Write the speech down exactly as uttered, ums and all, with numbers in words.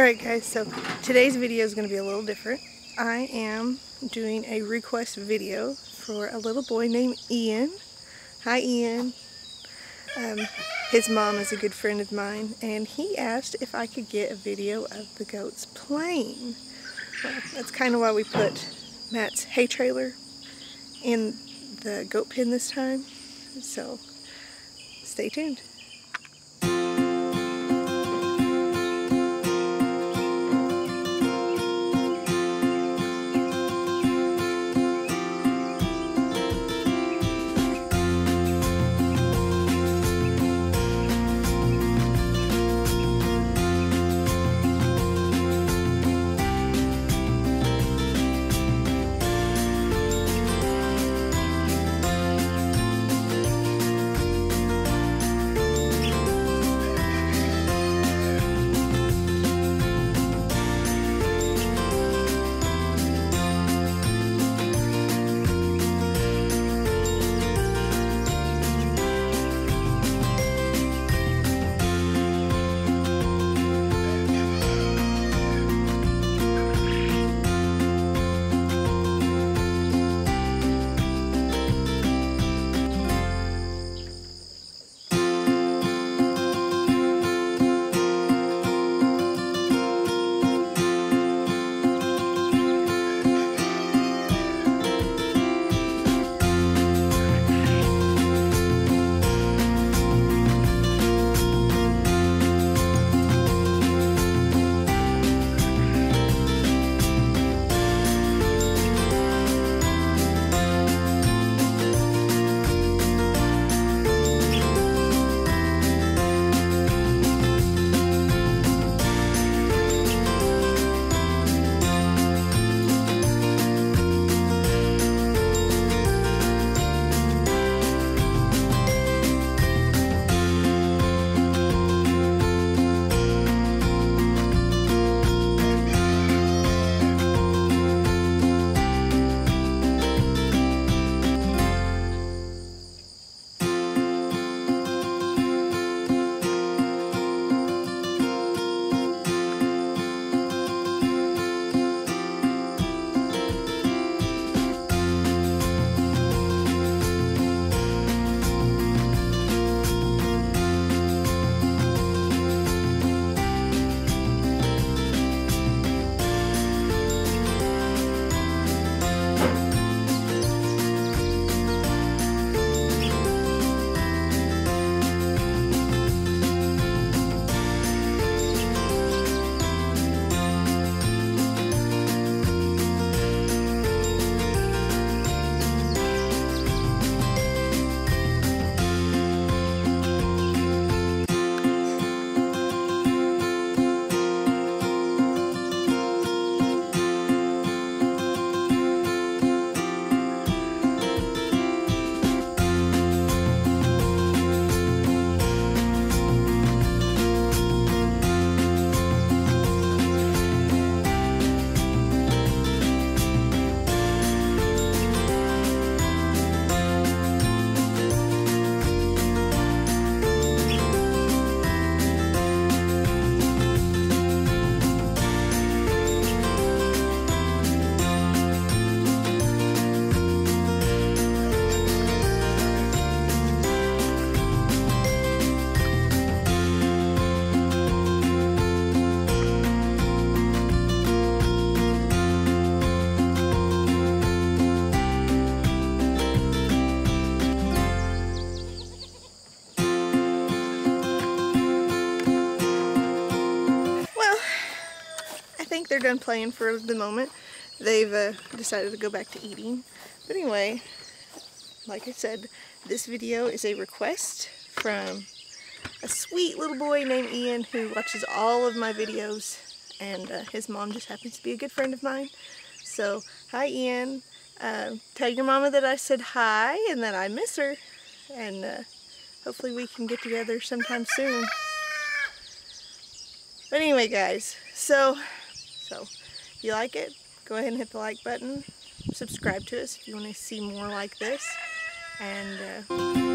Alright guys, so today's video is going to be a little different. I am doing a request video for a little boy named Eain. Hi Eain. Um, his mom is a good friend of mine, and he asked if I could get a video of the goats playing. Well, that's kind of why we put Matt's hay trailer in the goat pen this time, so stay tuned. I think they're done playing for the moment. They've uh, decided to go back to eating. But anyway, like I said, this video is a request from a sweet little boy named Eain who watches all of my videos, and uh, his mom just happens to be a good friend of mine. So, hi Eain. Uh, tell your mama that I said hi and that I miss her, and uh, hopefully we can get together sometime soon. But anyway guys, so So, if you like it, go ahead and hit the like button. Subscribe to us if you want to see more like this. And, uh,